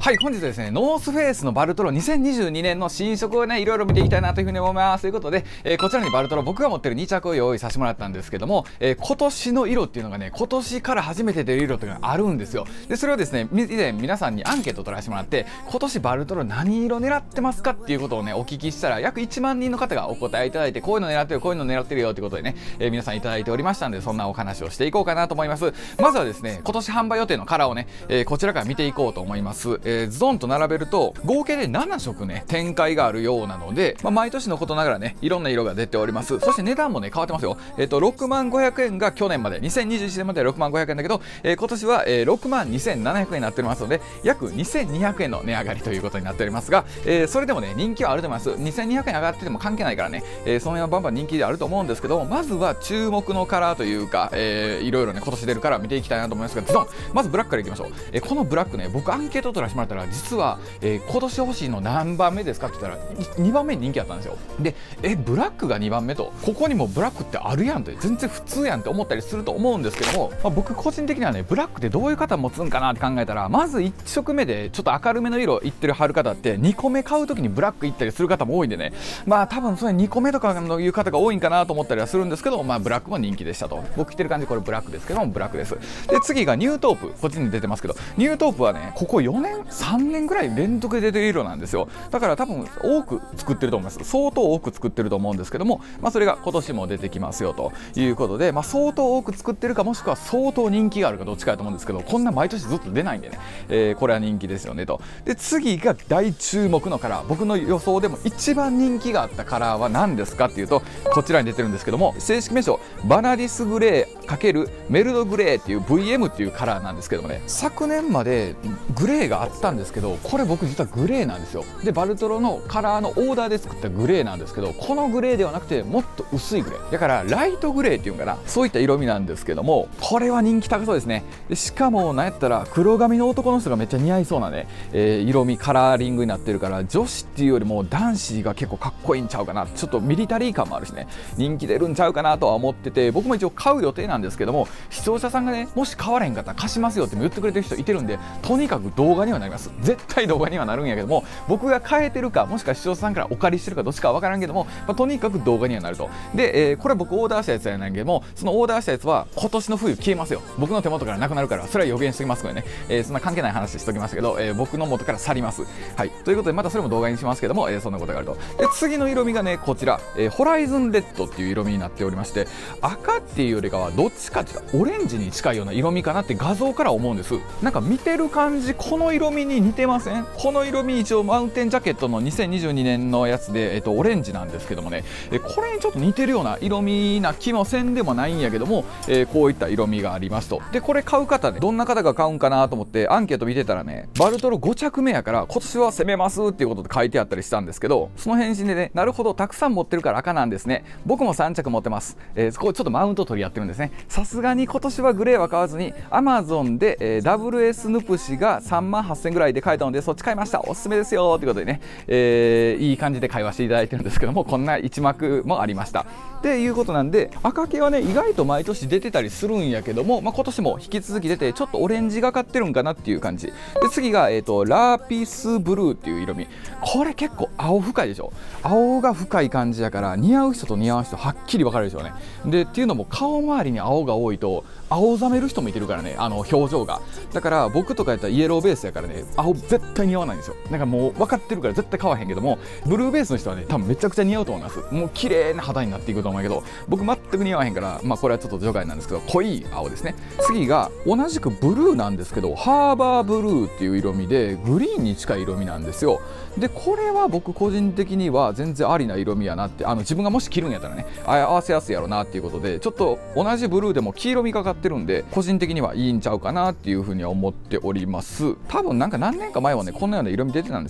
はい、本日はですね、ノースフェイスのバルトロ2022年の新色をね、いろいろ見ていきたいなというふうに思います。ということで、こちらにバルトロ僕が持ってる2着を用意させてもらったんですけども、今年の色っていうのがね、今年から初めて出る色というのがあるんですよ。で、それをですね、以前皆さんにアンケートを取らせてもらって、今年バルトロ何色狙ってますかっていうことをね、お聞きしたら、約1万人の方がお答えいただいて、こういうの狙ってる、こういうの狙ってるよということでね、皆さんいただいておりましたので、そんなお話をしていこうかなと思います。まずはですね、今年販売予定のカラーをね、こちらから見ていこうと思います。ズドンと並べると合計で7色ね展開があるようなので、毎年のことながらねいろんな色が出ております。そして値段もね変わってますよ。6万500円が去年まで2021年まで6万500円だけど、今年は、6万2700円になっておりますので、約2200円の値上がりということになっておりますが、それでもね人気はあると思います。2200円上がってても関係ないからね、その辺はバンバン人気であると思うんですけども、まずは注目のカラーというか、いろいろね今年出るカラー見ていきたいなと思いますが、ズドン、まずブラックからいきましょう。このブラックね、僕アンケート取らせてもらったら実は、今年欲しいの何番目ですかって言ったら2番目に人気あったんですよ。で、ブラックが2番目と、ここにもブラックってあるやんって全然普通やんって思ったりすると思うんですけども、僕個人的にはねブラックってどういう方持つんかなって考えたら、まず1色目でちょっと明るめの色いってる貼る方って2個目買う時にブラックいったりする方も多いんでね、多分それ2個目とかのいう方が多いんかなと思ったりはするんですけど、ブラックも人気でしたと。僕着てる感じこれブラックですけどもブラックです。で、次がニュートープ、こっちに出てますけど、ニュートープはねここ4年3年ぐらい連続で出てる色なんですよ。だから多分多く作ってると思います。相当多く作ってると思うんですけども、それが今年も出てきますよということで、相当多く作ってるかもしくは相当人気があるかどっちかだと思うんですけど、こんな毎年ずっと出ないんでね、これは人気ですよねと。で、次が大注目のカラー、僕の予想でも一番人気があったカラーは何ですかっていうと、こちらに出てるんですけども、正式名称バナディスグレー×メルドグレーっていう VM っていうカラーなんですけどもね、昨年までグレーがあったんですけど、これ僕実はグレーなんですよ。で、バルトロのカラーのオーダーで作ったグレーなんですけど、このグレーではなくてもっと薄いグレーだからライトグレーっていうかな、そういった色味なんですけども、これは人気高そうですね。で、しかもなんやったら黒髪の男の人がめっちゃ似合いそうなね、色味カラーリングになってるから、女子っていうよりも男子が結構かっこいいんちゃうかな、ちょっとミリタリー感もあるしね、人気出るんちゃうかなとは思ってて、僕も一応買う予定なんですけども、視聴者さんがねもし買われへんかったら貸しますよっても言ってくれてる人いてるんで、とにかく動画にはなります。絶対動画にはなるんやけども、僕が変えてるかもしくは視聴者さんからお借りしてるかどっちかは分からんけども、とにかく動画にはなると。で、これ僕オーダーしたやつやないけども、そのオーダーしたやつは今年の冬消えますよ。僕の手元からなくなるから、それは予言しておきますのでね、そんな関係ない話しておきましたけど、僕の元から去ります。はい、ということでまたそれも動画にしますけども、そんなことがあると。で、次の色味がねこちら、ホライズンレッドっていう色味になっておりまして、赤っていうよりかはどっちかっていうとオレンジに近いような色味かなって画像から思うんです。なんか見てる感じこの色味に似てません？この色味一応マウンテンジャケットの2022年のやつで、オレンジなんですけどもね、これにちょっと似てるような色味な気もせんでもないんやけども、こういった色味がありますと。で、これ買う方ね、どんな方が買うんかなと思ってアンケート見てたらね、バルトロ5着目やから今年は攻めますっていうことで書いてあったりしたんですけど、その返信でね、なるほどたくさん持ってるから赤なんですね、僕も3着持ってます、そこちょっとマウント取り合ってるんですね。さすがに今年はグレーは買わずに Amazon で、WS ヌプシが3万8000ぐらいで買えたのでそっち買いました、おすすめですよということでね、いい感じで会話していただいてるんですけども、こんな一幕もありましたっていうことなんで、赤系はね意外と毎年出てたりするんやけども、今年も引き続き出てちょっとオレンジがかってるんかなっていう感じで、次が、ラーピスブルーっていう色味、これ結構青深いでしょ。青が深い感じだから似合う人と似合う人はっきり分かるでしょうね。でっていうのも顔周りに青が多いと青ざめる人もいてるからね、表情が。だから僕とかやったらイエローベースやからね、青絶対似合わないんですよ。なんかもう分かってるから絶対買わへんけども、ブルーベースの人はね多分めちゃくちゃ似合うと思います。もう綺麗な肌になっていくと思うけど、僕全く似合わへんから、これはちょっと除外なんですけど、濃い青ですね。次が同じくブルーなんですけど、ハーバーブルーっていう色味でグリーンに近い色味なんですよ。で、これは僕個人的には全然ありな色味やなって、自分がもし着るんやったらね合わせやすいやろなっていうことで、ちょっと同じブルーでも黄色みがかってるんで個人的にはいいんちゃうかなっていうふうには思っております。多分なんか何年か前はねこんなような色味出てたんですよ。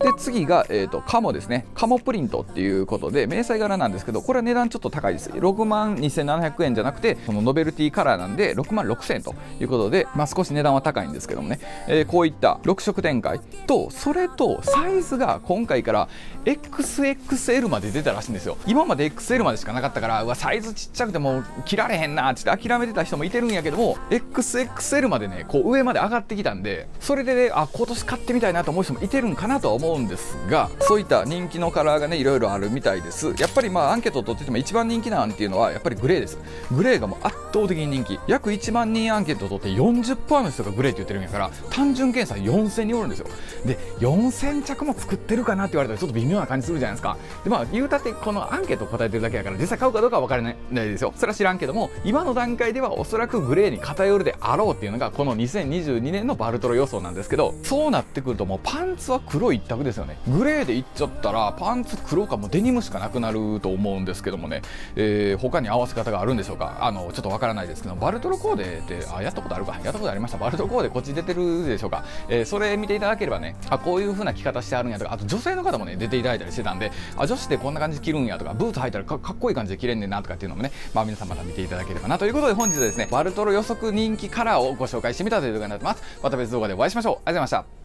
で次が、カモですね。カモプリントっていうことで迷彩柄なんですけど、これは値段ちょっと高いです。6万2700円じゃなくてこのノベルティカラーなんで6万6000円ということで、少し値段は高いんですけどもね、こういった6色展開と、それとサイズが今回から XXL まで出たらしいんですよ。今まで XL までしかなかったから、うわサイズちっちゃくてもう着られへんなって諦めてた人もいてるんやけども、 XXL までねこう上まで上がってきたんで、それでね今年買ってみたいなと思う人もいてるんかなとは思うんですが、そういった人気のカラーがねいろいろあるみたいです。やっぱりアンケートを取ってても一番人気なんていうのはやっぱりグレーです。グレーがもう圧倒的に人気。約1万人アンケートを取って 40% の人がグレーって言ってるんやから、単純計算4000人おるんですよ。で4000着も作ってるかなって言われたらちょっと微妙な感じするじゃないですか。で言うたってこのアンケートを答えてるだけやから実際買うかどうかは分からないですよ。それは知らんけども、今の段階ではおそらくグレーに偏るであろうっていうのがこの2022年のバルトロ予想なんですけど、そうなってくるともうパンツは黒一択ですよね。グレーでいっちゃったらパンツ黒かもうデニムしかなくなると思うんですけどもね、他に合わせ方があるんでしょうか。ちょっとわからないですけど、バルトロコーデってやったことあるか、やったことありました。バルトロコーデこっち出てるでしょうか。それ見ていただければね、こういう風な着方してあるんやとか、あと女性の方もね出ていただいたりしてたんで、女子ってこんな感じで着るんやとか、ブーツ履いたらかっこいい感じで着れんねんなとかっていうのもね、皆さんまた見ていただければなということで、本日はですねバルトロ予測人気カラーをご紹介してみたという動画になってます。また別動画でお会いしましょう。ありがとうございました。